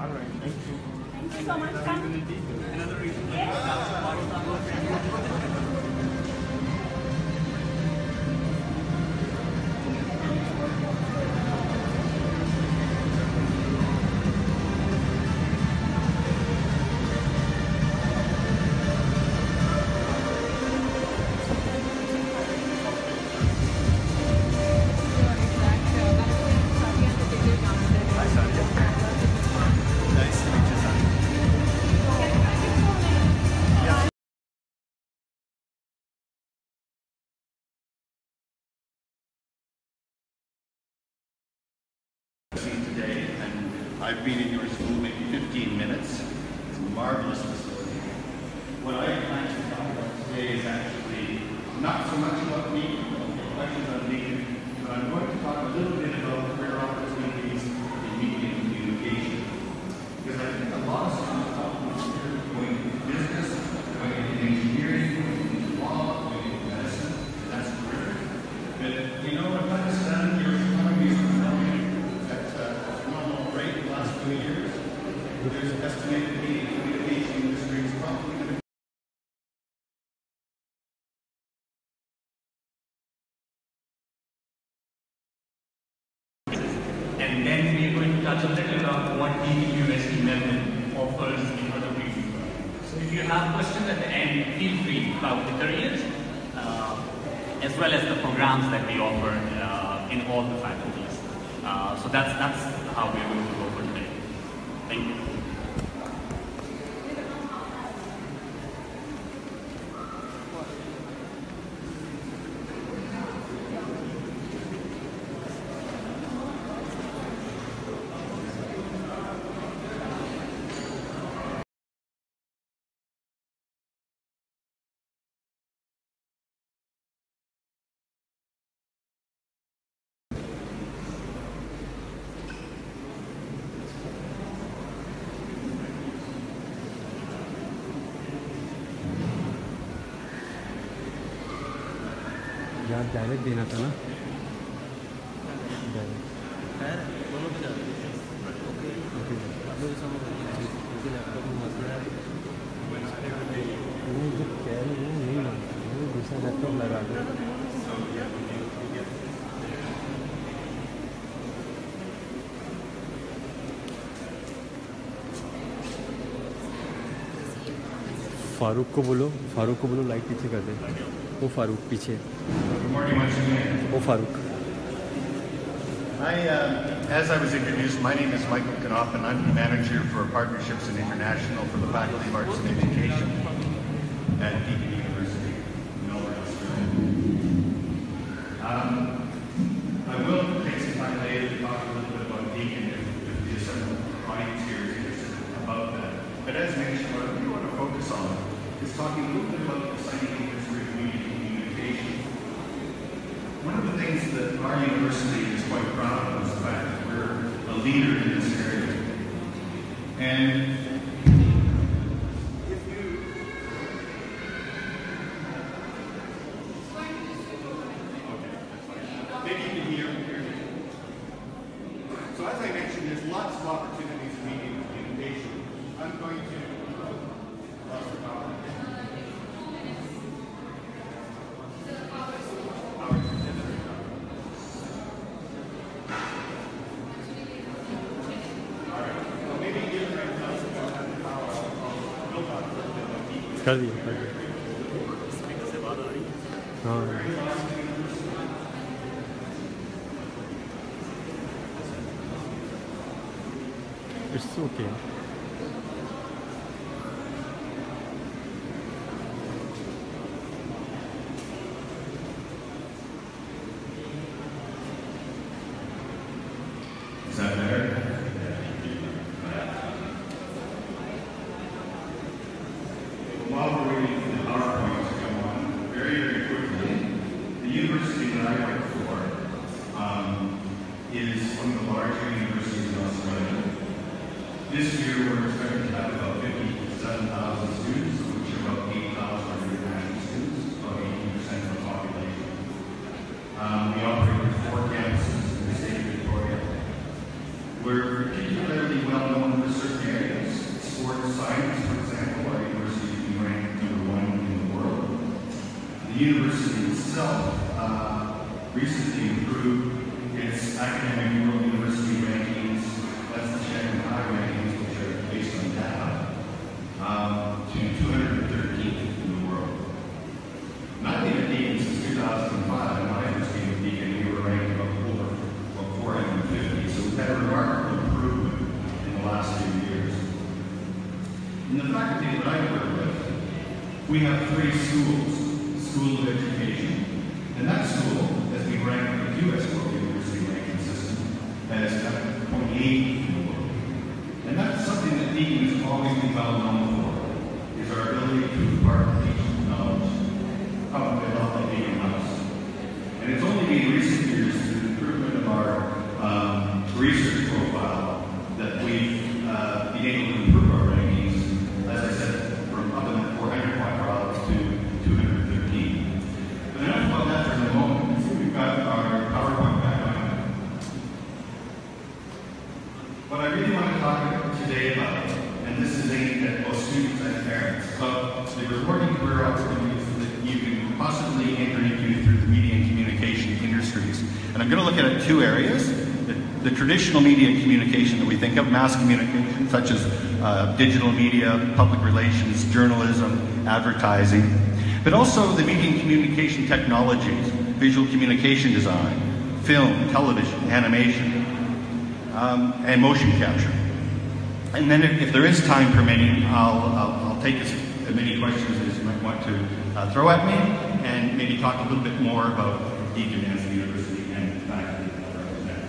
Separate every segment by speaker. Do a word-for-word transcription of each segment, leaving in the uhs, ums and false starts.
Speaker 1: All right. Thank you.
Speaker 2: Thank you so much. Come.
Speaker 1: Another reason.
Speaker 3: Today, and I've been in your school maybe fifteen minutes. It's a marvelous facility. What I plan to talk about today is actually not so much about me, questions on me, but I'm going to talk a little bit about career opportunities in media and communication. Because I think a lot of students out here going into business, going into engineering, going into law, going into medicine, and that's career. But you know, if I understand your economies are growing the last few years, there's an estimated media and communication industry is probably going to and then we're going to touch a little on what Beacon University Melbourne offers in other regions. So if you have questions at the end, feel free about the careers, uh, as well as the programs that we offer uh, in all the faculties. Uh, so that's that's how we're going to go for today. Thank you.
Speaker 1: यार direct देना था ना नहीं दूसरा laptop लगा दो फारूक को बोलो फारूक को बोलो लाइट पीछे कर दे वो फारूक पीछे वो Farooq
Speaker 3: I, uh, as I was introduced, my name is Michael Knopf and I'm the manager for Partnerships and International for the Faculty of Arts and Education at Beacon University in Melbourne, Australia. Um, I will take some time later to talk a little bit about Beacon if, if the assembled audience here is interested about that. But as mentioned, what I really want to focus on is talking a little bit about the exciting industry of media and communication. One of the things that our university is quite proud of is the fact that we're a leader in this area. And if you okay, that's fine. Maybe you can hear, hear me. So as I mentioned, there's lots of opportunities in media and communication. I'm going to lost the power.
Speaker 1: कर दिया कर दिया हाँ it's okay
Speaker 3: Is that better? While we're waiting for the PowerPoint to come on, very, very quickly, the university that I work for um, is one of the larger universities in Australia. This year we're expecting to have about fifty-seven thousand students, of which are about eight thousand are international students, about eighteen percent of the population. Um, we operate with four campuses in the state of Victoria. We're particularly well known for certain science, for example, our university has been ranked number one in the world. The university itself uh, recently improved its academic world university rankings, that's the Shanghai High rankings, which are based on data, um, to two hundred thirteenth in the world. And I've been at Beacon since two thousand five, and when I first came to Beacon, we were ranked about four, about four hundred fifty, so we've had a remarkable improvement in the last few years. In the faculty that I work with, we have three schools, School of Education, and that school has been ranked in the U S World University Ranking System as twenty-eighth in the world. And that's something that Beacon has always been well known for, is our ability to impart teaching knowledge of the like Beaconhouse. And it's only been recent years through the improvement of our um, research profile that we've uh, been able to improve our rankings, as I said, from up in the four hundred quadrilates to two hundred thirteen. But enough about that for the moment. So we've got our PowerPoint back on. What I really want to talk today about, and this is aimed at both students and parents, about the rewarding career opportunities that you can possibly enter into through the media and communication industries. And I'm going to look at two areas. The, the traditional media and communication that we think of, mass communication, such as uh, digital media, public relations, journalism, advertising, but also the media and communication technologies, visual communication design, film, television, animation, um, and motion capture. And then if, if there is time permitting, I'll, I'll, I'll take as many questions as you might want to uh, throw at me, and maybe talk a little bit more about Beacon as a university and the faculty that I represent.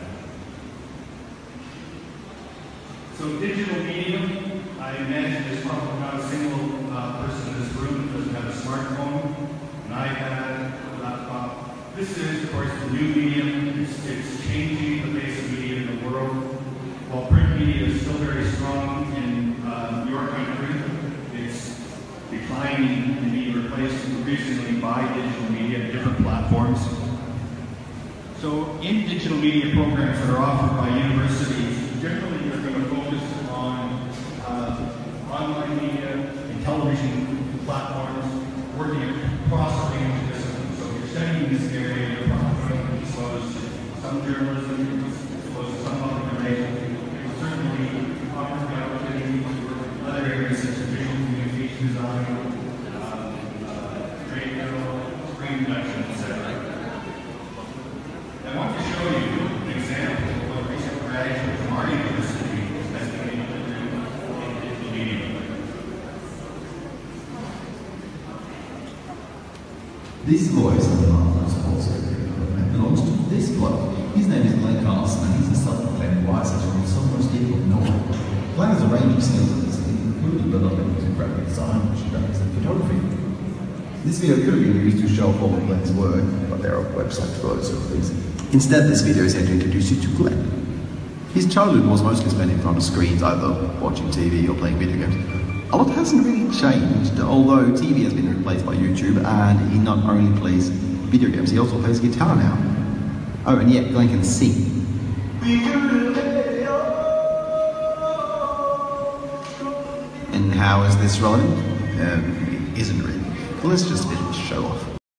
Speaker 3: So digital media, I imagine there's probably not a single uh, person in this room that doesn't have a smartphone, an iPad, a laptop. This is, of course, the new medium. It's, it's changing the face of media in the world. While print media is still very strong in uh, your country, it's declining and being replaced increasingly by digital media, different platforms. So in digital media programs that are offered by universities, generally they're going to focus on uh, online media and television platforms working across a range of disciplines. So if you're studying this area, you're probably exposed to some journalism, exposed to some public relations, certainly offers the opportunity to work in other areas such as visual communication design, um, uh, trade journal, screen production, et cetera. I want to show you an example of what a recent graduate from our university has been able to do in digital media.
Speaker 4: This voice on the Marvelous Sports program belongs to this bloke. His name is Glenn Carlson, and he's a self-proclaimed wise from somewhere deep up north. Glenn has a range of skills in this, including but not limited to graphic design, motion graphics, and photography. This video could have been used to show off all of Glenn's work, but there are websites for those sort of things. Instead, this video is here to introduce you to Glenn. His childhood was mostly spent in front of screens, either watching T V or playing video games. A lot hasn't really changed, although T V has been replaced by YouTube, and he not only plays video games, he also plays guitar now. Oh, and yeah, Glenn can sing. And how is this relevant? Um, it isn't really. Well, let's just show off.